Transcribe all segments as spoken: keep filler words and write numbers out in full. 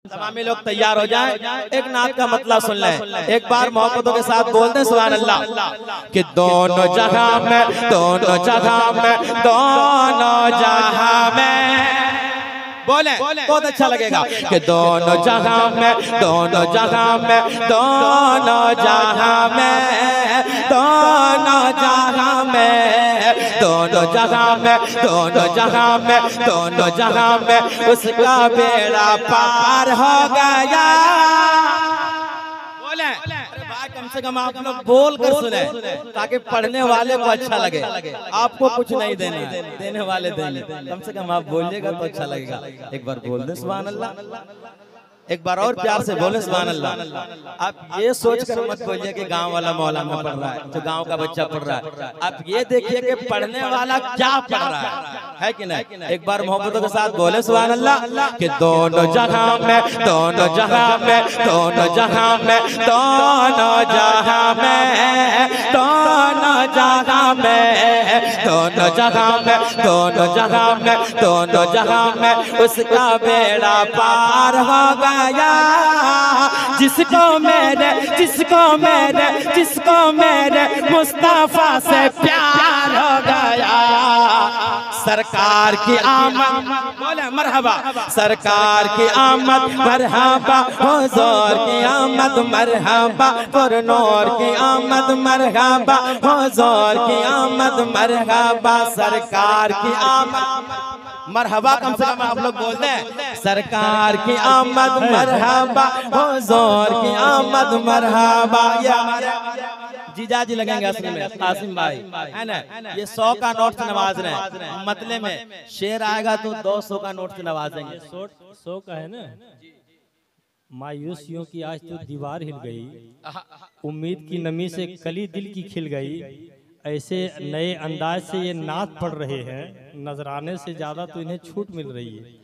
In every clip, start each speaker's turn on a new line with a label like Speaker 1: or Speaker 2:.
Speaker 1: तमामी लोग तैयार हो जाएं, एक नात का मतलब सुन लें। एक बार मोहब्बतों के साथ बोल दें सुभान अल्लाह कि दोनों जगह में, दोनों जगह में, दोनों जगह में बोले बहुत अच्छा लगेगा कि दोनों जगह में, दोनों जगह में, दोनों जगह में, दोनों जगह में, दोनों जगह में, दोनों जगह में, दोनों जगह में उसका बेड़ा पार हो गया। बोले भाई कम से कम आप लोग बोल कर सुने ताकि पढ़ने वाले को अच्छा लगे। आपको कुछ नहीं देना है, देने वाले देंगे। कम से कम आप बोलिएगा तो अच्छा लगेगा। एक बार बोल दे सुभान अल्लाह, एक बार और प्यार से बोले सुभान अल्लाह। आप ये सोच कर मत बोलिए कि गांव वाला मौलाना पढ़ रहा है, तो गांव का बच्चा पढ़ रहा है। आप ये देखिए कि पढ़ने वाला क्या पढ़ रहा है, है कि नहीं। एक बार मोहब्बतों के साथ बोले सुभान अल्लाह कि दोनों जगह में, दोनों जगह में, दोनों जगह में, दोनों जगह में, दोनों जगह में, दोनों जगह में, दोनों जगह में, दोनों जगह में उसका बेड़ा पार हो गया। जिसको मेरे, जिसको मेरे, जिसको मेरे मुस्तफा से प्यार हो गया। सरकार की आमद, बोले मरहबा, सरकार की आमद मरहबा, हुजूर की आमद मरहबा, पुरनूर की आमद मरहबा, हुजूर की आमद मरहबा, सरकार की आमद मरहबा। कम से कम आप लोग बोल दें सरकार की आमद मरहबा, हुजूर की आमद मरहबा। या जीजा जी लगेंगे असल में कासिम भाई, है ना। ये सौ का नोट से नवाज रहे हैं, मतले में शेर आएगा तो दो सौ का नोट से नवाजेंगे।
Speaker 2: सौ सौ का है ना। मायूसियों की आज तो दीवार हिल गई, उम्मीद की नमी से कली दिल की खिल गई। ऐसे नए अंदाज से ये नात पढ़ रहे हैं, नजराने से ज्यादा तो इन्हें छूट मिल रही है।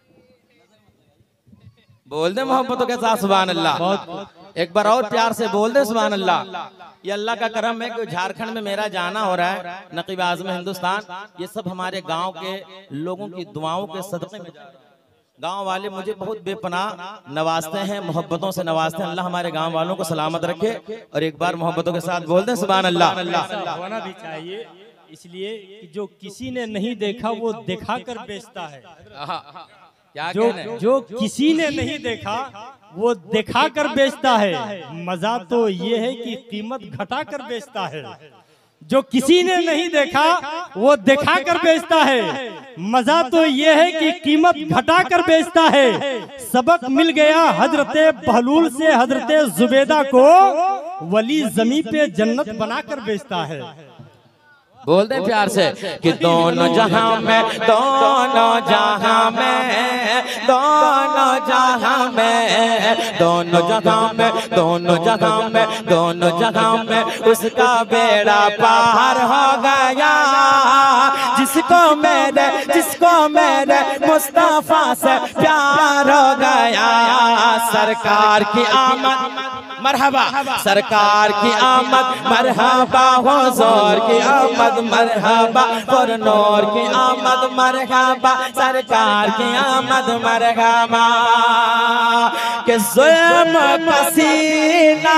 Speaker 1: बोल दे मोहब्बतों के साथ सुभान अल्लाह। एक बार और प्यार से बोल दे सुभान अल्लाह। ये अल्लाह का करम है कि झारखंड में मेरा जाना हो रहा है, नकीब आज़म हिंदुस्तान। ये सब हमारे गांव के लोगों की दुआओं के सदक़े में। गांव वाले मुझे बहुत बेपनाह नवाजते हैं, मोहब्बतों से नवाजते हैं। अल्लाह हमारे गांव वालों को सलामत रखे। और एक बार मोहब्बतों के साथ बोल दें सुभान अल्लाह।
Speaker 2: होना भी चाहिए, इसलिए कि जो किसी ने नहीं देखा वो दिखा कर बेचता है।
Speaker 1: क्या
Speaker 2: जो जो किसी ने नहीं देखा वो दिखा कर बेचता है। मजा तो ये है कि कीमत घटा कर बेचता है। जो किसी ने नहीं देखा वो दिखा कर बेचता है। मजा तो ये है कि कीमत घटा कर बेचता है। सबक मिल गया हजरते बहलूल से हजरते जुबैदा को, वली जमी पे जन्नत बना कर बेचता है।
Speaker 1: बोल दे प्यार से कि दोनों जहां में, दोनों जहां में, दोनों जहां में, दोनों जगह में, दोनों जगह में, दोनों जगह में उसका बेड़ा पार हो गया। जिसको मेरे, जिसको मेरे मुस्तफा से प्यार हो गया। सरकार की आमद मरहबा, सरकार की आमद मरहबा, हुजूर की आमद मरहबा, पुरनूर की आमद मरहबा, सरकार की आमद मरहबा। के जुल्म पसीना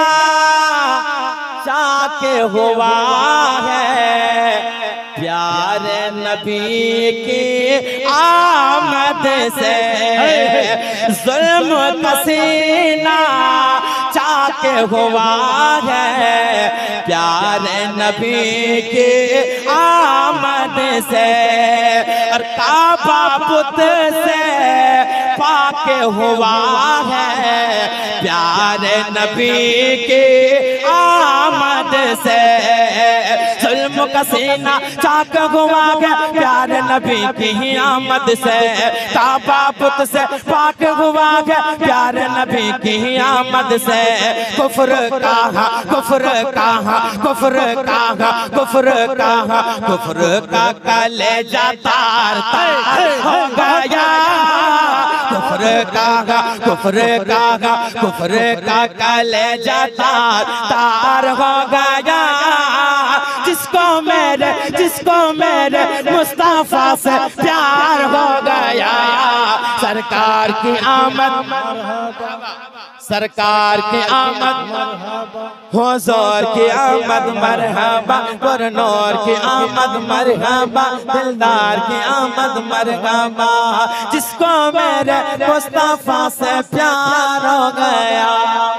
Speaker 1: चाके हुआ है प्यारे नबी की आमद से। जुल्म पसीना चाके हुआ है प्यारे नबी की आमद से। और काबा बुत से पाके हुआ है प्यारे नबी की आमद से। जुल्म का सीना चाक हुआ है प्यारे नबी की आमद से। काबा बुत से पाक हुआ है प्यारे नबी की आमद से। कुफ्र कहा, कुफ्र कहा, कुफ्र कहा, कुफ्र कहा, कुफ्र का कलेजा तार तार हो गया। कुफ्र कहा, कुफ्र कहा, कुफ्र का कलेजा तार तार हो गया। जिसको मेरे जिसको मेरे मुस्तफा से प्यार हो गया। सरकार की आमद सरकार की आमद हुजूर की आमद मरहबा, गुरनूर की आमद मरहबा, दिलदार की आमद मरहबा। जिसको मेरे मुस्तफा से प्यार हो गया।